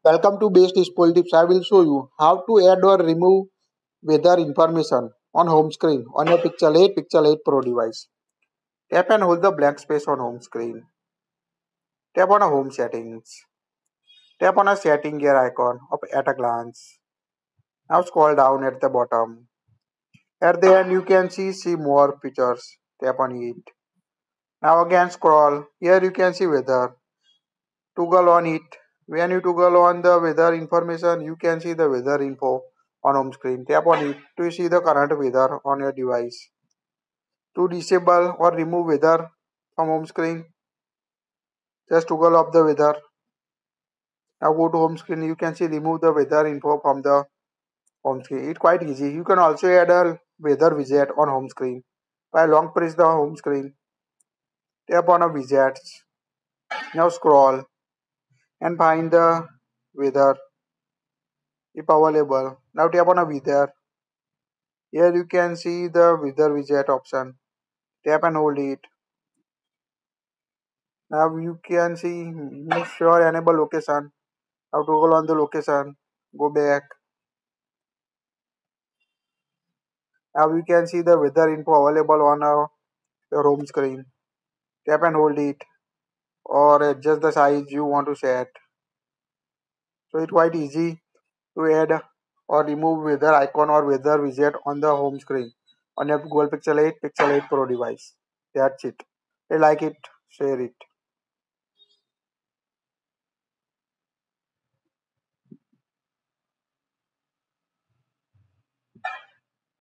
Welcome to BestusefulTips. I will show you how to add or remove weather information on home screen on your Pixel 8 Pro device. Tap and hold the blank space on home screen. Tap on a home settings. Tap on a setting gear icon at a glance. Now scroll down at the bottom. At the end you can see more features. Tap on it. Now again scroll. Here you can see weather. Toggle on it. When you toggle on the weather information, you can see the weather info on home screen. Tap on it to see the current weather on your device. To disable or remove weather from home screen, just toggle off the weather. Now go to home screen. You can see remove the weather info from the home screen. It's quite easy. You can also add a weather widget on home screen. By long press the home screen, tap on a widgets. Now scroll and find the weather if available. Now tap on a weather. Here you can see the weather widget option. Tap and hold it. Now you can see make sure enable location. Now toggle on the location. Go back. Now you can see the weather info available on your home screen. Tap and hold it or adjust the size you want to set. So it's quite easy to add or remove weather icon or weather widget on the home screen on your Google Pixel 8 Pro device. That's it. If you like it, share it.